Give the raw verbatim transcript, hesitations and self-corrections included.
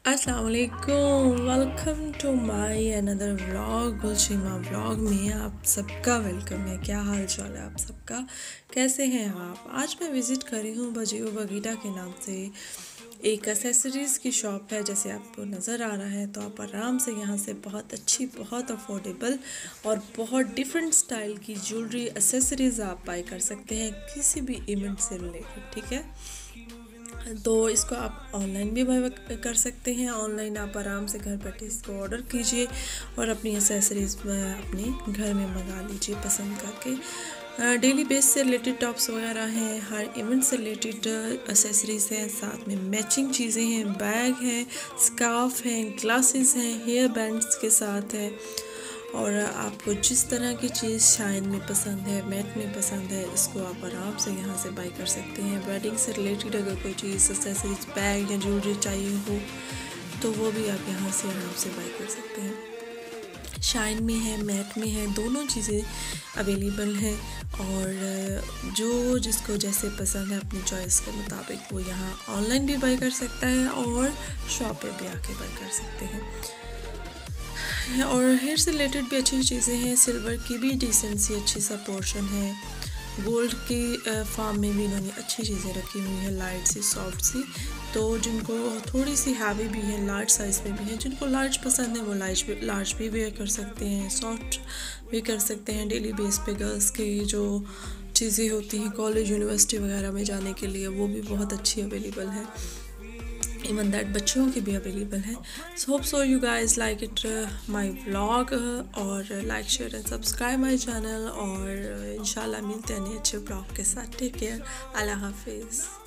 अस्सलाम वालेकुम, welcome to my another vlog. Gulshima vlog में आप सबका वेलकम है। क्या हाल चाल है आप सबका, कैसे हैं आप? आज मैं विज़िट कर रही हूँ बजीओ बगीटा के नाम से एक एसेसरीज़ की शॉप है। जैसे आपको नज़र आ रहा है तो आप आराम से यहाँ से बहुत अच्छी, बहुत अफोर्डेबल और बहुत डिफरेंट स्टाइल की ज्वेलरी एसेसरीज़ आप बाई कर सकते हैं किसी भी इवेंट से रिलेटेड। ठीक है, तो इसको आप ऑनलाइन भी बाय कर सकते हैं। ऑनलाइन आप आराम से घर बैठे इसको ऑर्डर कीजिए और अपनी एसेसरीज़ अपने घर में मंगा लीजिए पसंद करके। डेली बेस से रिलेटेड टॉप्स वगैरह हैं, हर इवेंट से रिलेटेड एसेसरीज़ हैं, साथ में मैचिंग चीज़ें हैं, बैग हैं, स्कार्फ हैं, ग्लासेस हैं, हेयर बैंड्स के साथ है। और आपको जिस तरह की चीज़ शाइन में पसंद है, मैट में पसंद है, इसको आप आराम से यहाँ से बाई कर सकते हैं। वेडिंग से रिलेटेड अगर कोई चीज़ एक्सेसरीज, बैग या ज्वेलरी चाहिए हो तो वो भी आप यहाँ से आराम से बाई कर सकते हैं। शाइन में है, मैट में है, दोनों चीज़ें अवेलेबल हैं। और जो जिसको जैसे पसंद है अपनी चॉइस के मुताबिक वो यहाँ ऑनलाइन भी बाई कर सकता है और शॉप पे भी आके बाई कर सकते हैं। और हेयर से रिलेटेड भी अच्छी चीज़ें हैं। सिल्वर की भी डिसेंट सी अच्छी सा पोर्शन है। गोल्ड की फॉर्म में भी इन्होंने अच्छी चीज़ें रखी हुई हैं, लाइट सी, सॉफ्ट सी। तो जिनको थोड़ी सी हैवी भी है, लार्ज साइज़ में भी है, जिनको लार्ज पसंद है वो लार्ज भी लार्ज भी वेयर कर सकते हैं, सॉफ्ट भी कर सकते हैं। डेली बेस पे गर्ल्स की जो चीज़ें होती हैं कॉलेज यूनिवर्सिटी वगैरह में जाने के लिए, वो भी बहुत अच्छी अवेलेबल है। इवन दैट बच्चों की भी अवेलेबल है। So hope so you guys like it my vlog, और like share and subscribe my channel. और इंशाल्लाह मिलते हैं नए अच्छे ब्लॉग के साथ। टेक केयर, अल्लाह हाफिज़।